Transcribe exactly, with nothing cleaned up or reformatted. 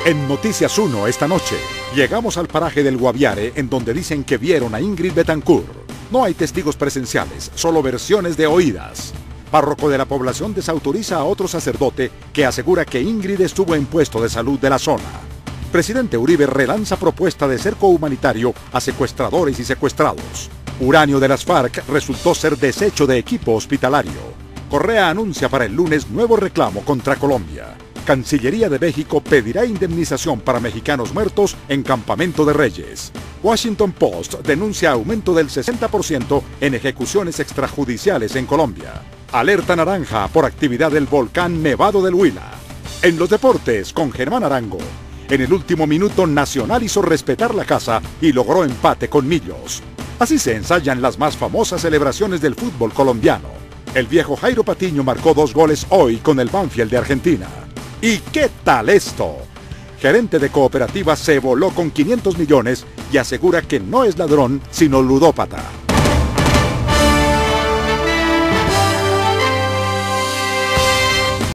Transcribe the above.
En Noticias uno esta noche, llegamos al paraje del Guaviare en donde dicen que vieron a Ingrid Betancourt. No hay testigos presenciales, solo versiones de oídas. Párroco de la población desautoriza a otro sacerdote que asegura que Ingrid estuvo en puesto de salud de la zona. Presidente Uribe relanza propuesta de cerco humanitario a secuestradores y secuestrados. Uranio de las FARC resultó ser desecho de equipo hospitalario. Correa anuncia para el lunes nuevo reclamo contra Colombia. Cancillería de México pedirá indemnización para mexicanos muertos en Campamento de Reyes. Washington Post denuncia aumento del sesenta por ciento en ejecuciones extrajudiciales en Colombia. Alerta naranja por actividad del volcán Nevado del Huila. En los deportes, con Germán Arango. En el último minuto, Nacional hizo respetar la casa y logró empate con Millos. Así se ensayan las más famosas celebraciones del fútbol colombiano. El viejo Jairo Patiño marcó dos goles hoy con el Banfield de Argentina. ¿Y qué tal esto? Gerente de cooperativa se voló con quinientos millones y asegura que no es ladrón, sino ludópata.